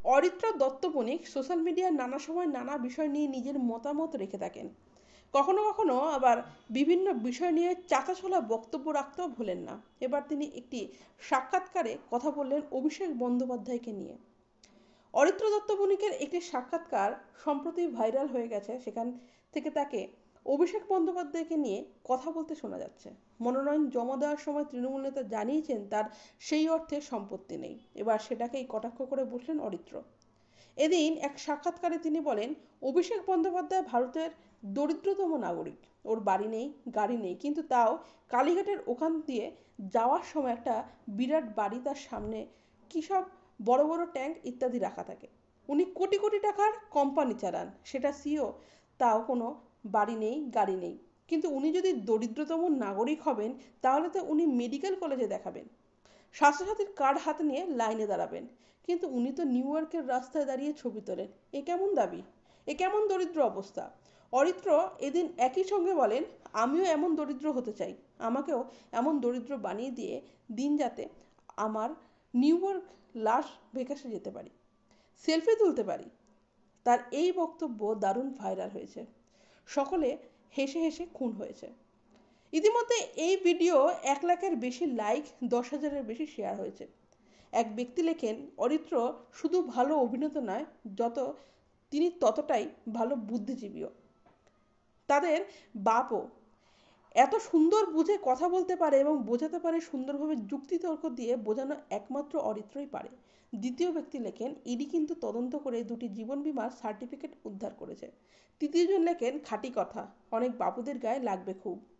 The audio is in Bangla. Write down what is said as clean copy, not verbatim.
অরিত্রা দত্ত বণিক সোশ্যাল মিডিয়ায় নানা সময় নানা বিষয় নিয়ে নিজের মতামত রেখে থাকেন। কখনো কখনো আবার বিভিন্ন বিষয় নিয়ে চাঁচাছোলা বক্তব্য রাখতেও ভোলেন না। এবার তিনি একটি সাক্ষাৎকারে কথা বললেন অভিষেক বন্দ্যোপাধ্যায়কে নিয়ে। অরিত্র দত্ত বণিকের একটি সাক্ষাৎকার সম্প্রতি ভাইরাল হয়ে গেছে, সেখান থেকে তাকে অভিষেক বন্দ্যোপাধ্যায়কে নিয়ে কথা বলতে শোনা যাচ্ছে। মনোনয়ন জমা দেওয়ার সময় তৃণমূল নেতা জানিয়েছেন তার সেই অর্থে সম্পত্তি নেই, এবার সেটাকেই কটাক্ষ করে বসলেন অরিত্র। এদিন এক সাক্ষাৎকারে তিনি বলেন, অভিষেক বন্দ্যোপাধ্যায় ভারতের দরিদ্রতম নাগরিক, ওর বাড়ি নেই, গাড়ি নেই, কিন্তু তাও কালীঘাটের ওখান দিয়ে যাওয়ার সময় একটা বিরাট বাড়ি তার সামনে, কী সব বড় বড় ট্যাঙ্ক ইত্যাদি রাখা থাকে। উনি কোটি কোটি টাকার কোম্পানি চালান, সেটা সিও, তাও কোনো বাড়ি নেই, গাড়ি নেই। কিন্তু উনি যদি দরিদ্রতম নাগরিক হবেন, তাহলে তো উনি মেডিকেল কলেজে দেখাবেন, স্বাস্থ্যসাথীর কার্ড হাতে নিয়ে লাইনে দাঁড়াবেন, কিন্তু উনি তো নিউ ইয়র্কের রাস্তায় দাঁড়িয়ে ছবি তোলেন। এ কেমন দাবি, এ কেমন দরিদ্র অবস্থা। অরিত্র এদিন একই সঙ্গে বলেন, আমিও এমন দরিদ্র হতে চাই, আমাকেও এমন দরিদ্র বানিয়ে দিয়ে দিন, যাতে আমার নিউ ইয়র্ক লাস ভেগাসে যেতে পারি, সেলফি তুলতে পারি। তার এই বক্তব্য দারুণ ভাইরাল হয়েছে, সকলে হেসে হেসে খুন হয়েছে। ইতিমধ্যে এই ভিডিও 1 লাখের বেশি লাইক, 10,000-এর বেশি শেয়ার হয়েছে। এক ব্যক্তি লেখেন, অরিত্র শুধু ভালো অভিনেতা নয়, তিনি ততটাই ভালো বুদ্ধিজীবীও। তাদের বাপও এত সুন্দর বুঝে কথা বলতে পারে এবং বোঝাতে পারে সুন্দরভাবে, যুক্তিতর্ক দিয়ে বোঝানো একমাত্র অরিত্রই পারে। দ্বিতীয় ব্যক্তি লেখেন, ইডি কিন্তু তদন্ত করে 2টি জীবন বীমার সার্টিফিকেট উদ্ধার করেছে। তৃতীয়জন লেখেন, খাঁটি কথা, অনেক বাবুদের গায়ে লাগবে খুব।